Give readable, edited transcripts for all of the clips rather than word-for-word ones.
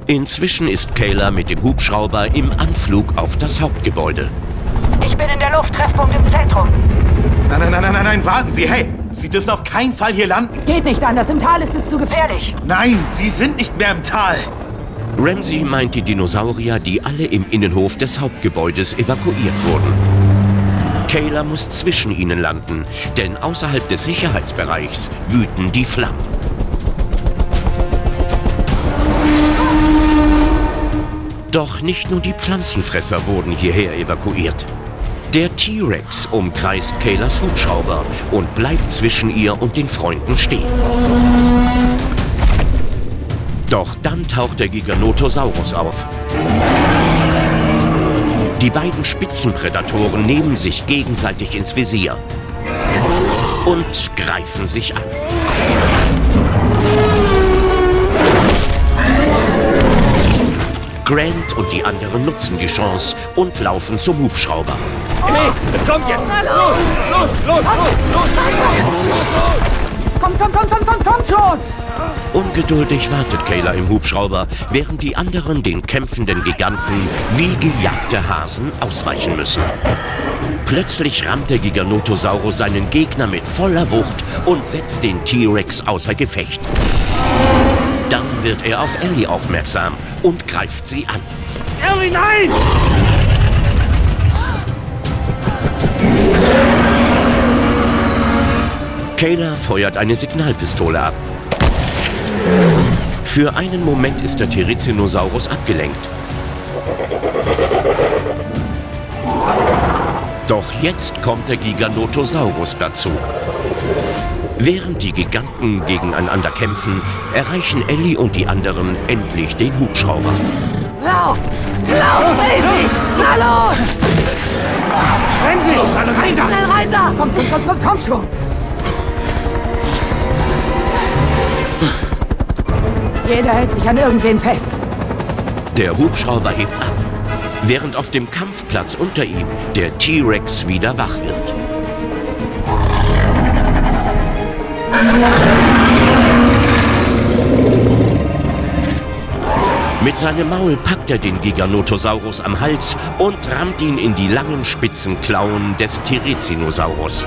Inzwischen ist Kayla mit dem Hubschrauber im Anflug auf das Hauptgebäude. Ich bin in der Lufttreffpunkt im Zentrum. Nein, warten Sie, hey! Sie dürfen auf keinen Fall hier landen. Geht nicht anders, im Tal ist es zu gefährlich. Nein, Sie sind nicht mehr im Tal. Ramsey meint die Dinosaurier, die alle im Innenhof des Hauptgebäudes evakuiert wurden. Kayla muss zwischen ihnen landen, denn außerhalb des Sicherheitsbereichs wüten die Flammen. Doch nicht nur die Pflanzenfresser wurden hierher evakuiert. Der T-Rex umkreist Kaylas Hubschrauber und bleibt zwischen ihr und den Freunden stehen. Doch dann taucht der Giganotosaurus auf. Die beiden Spitzenprädatoren nehmen sich gegenseitig ins Visier und greifen sich an. Grant und die anderen nutzen die Chance und laufen zum Hubschrauber. Hey, kommt jetzt! Los! Kommt schon! Ungeduldig wartet Kayla im Hubschrauber, während die anderen den kämpfenden Giganten wie gejagte Hasen ausweichen müssen. Plötzlich rammt der Giganotosaurus seinen Gegner mit voller Wucht und setzt den T-Rex außer Gefecht. Dann wird er auf Ellie aufmerksam und greift sie an. Ellie, nein! Kayla feuert eine Signalpistole ab. Für einen Moment ist der Therizinosaurus abgelenkt. Doch jetzt kommt der Giganotosaurus dazu. Während die Giganten gegeneinander kämpfen, erreichen Ellie und die anderen endlich den Hubschrauber. Lauf, Daisy! Na los! Ramsey! Los, alle rein da! Schnell rein da! Komm schon! Jeder hält sich an irgendwem fest. Der Hubschrauber hebt ab, während auf dem Kampfplatz unter ihm der T-Rex wieder wach wird. Mit seinem Maul packt er den Giganotosaurus am Hals und rammt ihn in die langen spitzen Klauen des Therizinosaurus.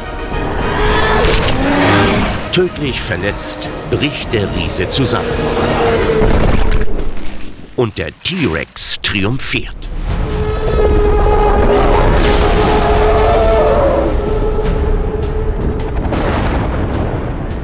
Tödlich verletzt bricht der Riese zusammen. Und der T-Rex triumphiert.